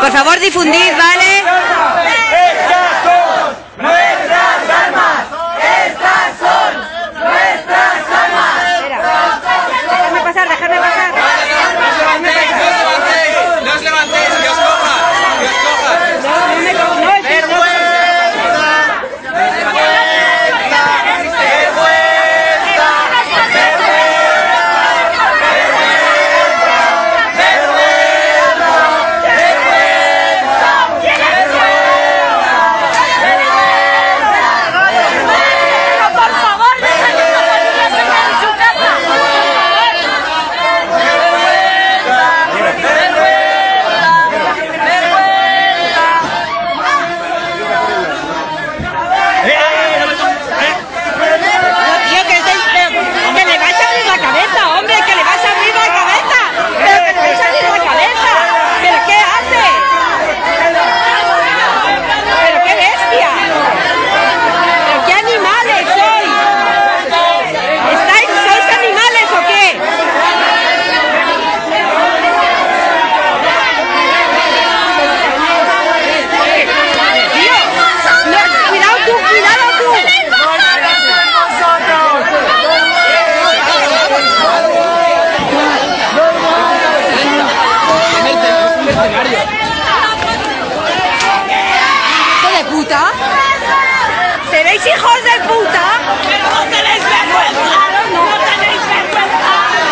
Por favor, difundid, ¿vale? Estas son nuestras armas. Estas son nuestras armas. Dejadme pasar, dejadme pasar. No os levantéis, que os coja. Que os coja. ¿Seréis hijos de puta? ¡Pero no tenéis vergüenza! ¡No tenéis vergüenza!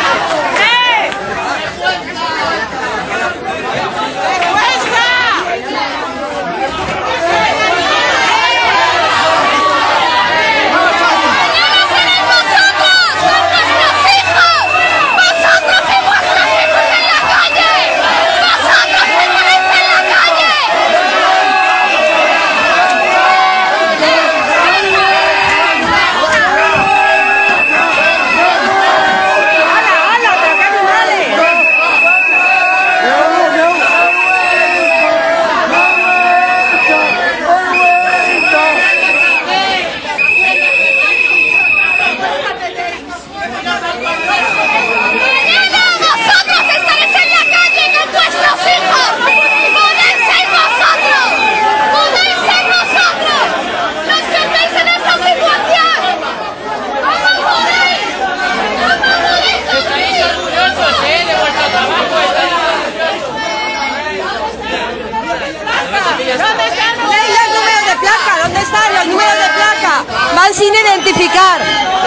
Van sin identificar.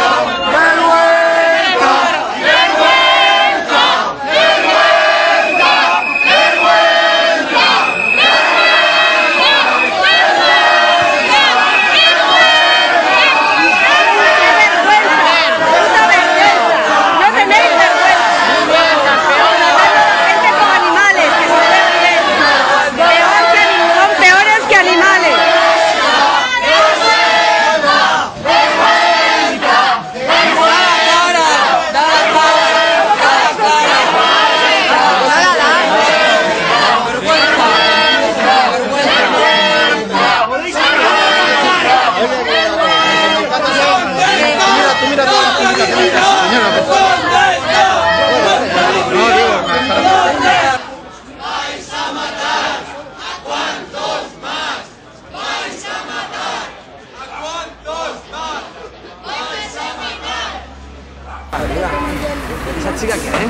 ¿Esa chica quién es?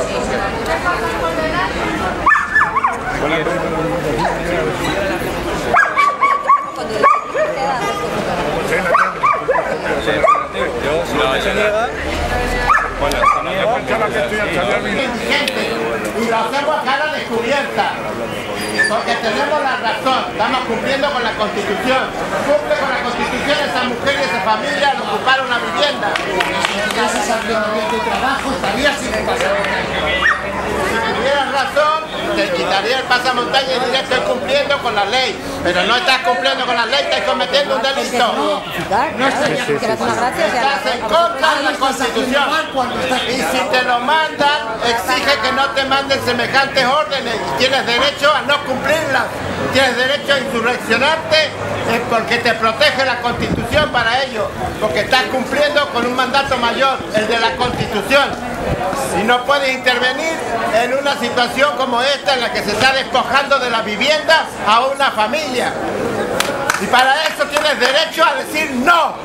Y lo hacemos a cara descubierta, porque tenemos la razón, estamos cumpliendo con la Constitución. Cumple con la Constitución esa mujer y esa familia al ocupar una vivienda. Gracias al tu trabajo estaría sin pasamontaña. Si tuvieras razón, te quitaría el pasamontaña y dirías que estoy cumpliendo con la ley. Pero no estás cumpliendo con la ley, estás cometiendo un delito. No estás en contra de la Constitución. Y si te lo mandan, exige que no te manden semejantes órdenes. Tienes derecho a no cumplirlas. Tienes derecho a insurreccionarte porque te protege la Constitución para ello. Porque estás cumpliendo con un mandato mayor, el de la Constitución. y no puedes intervenir en una situación como esta en la que se está despojando de la vivienda a una familia. Y para eso tienes derecho a decir no.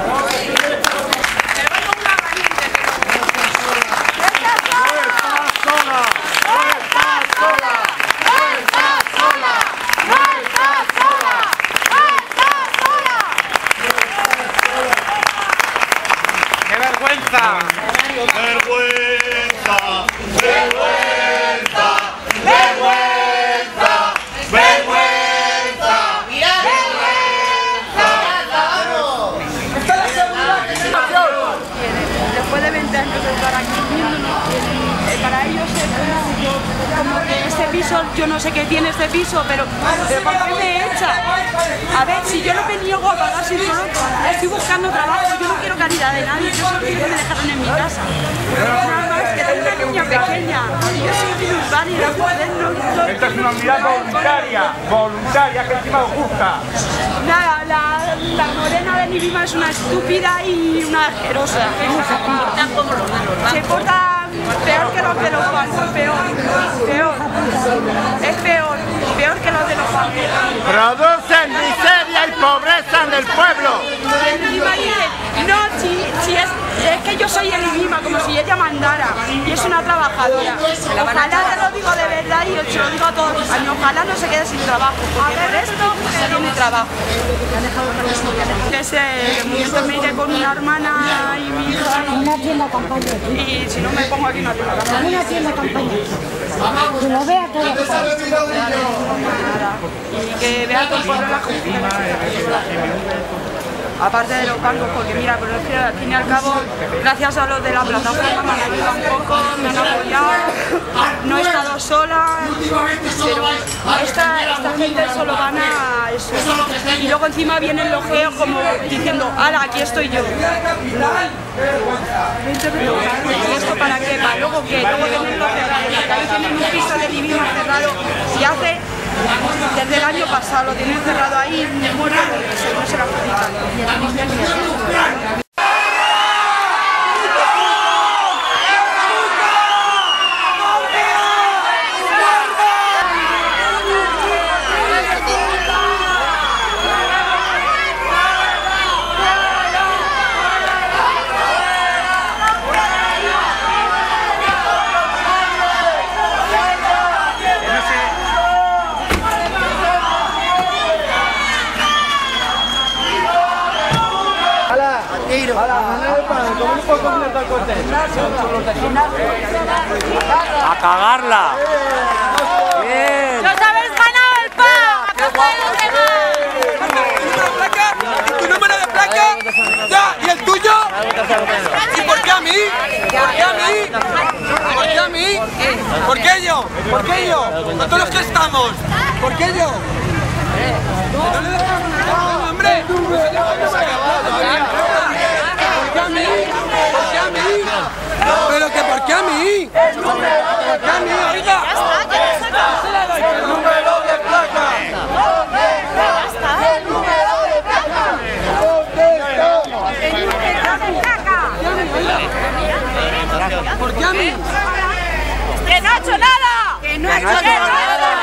¡Qué vergüenza! ¡Vergüenza! ¡Vergüenza! ¡Vergüenza! ¡Vergüenza! Después de 20 años de estar aquí viéndonos, para ellos es como que este piso, yo no sé qué tiene este piso, pero ¿por qué me echa? A ver, si yo no me niego a pagar, si solo estoy buscando trabajo, yo no quiero caridad de nadie, yo solo quiero que me dejaran en mi casa. Nada más, que tengo una niña pequeña, yo soy minusválida, joder, no. Esta es una unidad voluntaria que encima os gusta. Nada, la morena de mi prima es una estúpida y una asquerosa. Se porta peor que los de los bancos, peor. Es peor que los de los bancos. Producen miseria y pobreza en el pueblo. Y encima dice, no, si es que yo soy el IBIMA, como si ella mandara, y es una trabajadora. Ojalá, te lo digo de verdad y se lo digo a todos los años, ojalá no se quede sin trabajo, porque por esto tiene trabajo. De momento me iré con una hermana y mi hija. Una tienda campaña. Y si no me pongo aquí una tienda campaña. Una tienda campaña. Que lo vea todo. Y que vea todo el pueblo la justicia. Aparte de los bancos, porque mira, pero es que al fin y al cabo, gracias a los de la plataforma me han ayudado un poco, me han apoyado, no he estado sola, pero esta gente solo gana eso. Y luego encima vienen los geos como diciendo, ¡hala, aquí estoy yo! ¿Y esto para qué? ¿Para luego qué? Luego tenerlo cerrado, porque tienen un piso de Divino cerrado y hace... Desde el año pasado lo tienen cerrado ahí, muerto porque no se lo adjudican. ¡A cagarla! ¡Bien! ¡Nos habéis ganado el pan! ¡A costa de los demás! ¿Y tu número de placa? Ya, ¿y el tuyo? ¿Y por qué a mí? ¿Por qué a mí? ¿Por qué a mí? ¿Por qué yo? ¿Por qué yo? ¿A todos los que estamos? ¿Por qué yo? ¿No le dejamos nada, hombre? ¿Por qué a mí? ¿Por qué a mí? ¿Pero que por qué a mí? ¿Por qué a mí, oiga? ¡El número de placa! ¡El número de placa! ¿Por qué a mí? ¡Que no ha hecho nada! ¡Que no ha hecho nada!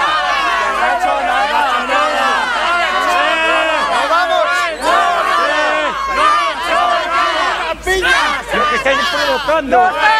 ¡Lo que estáis provocando!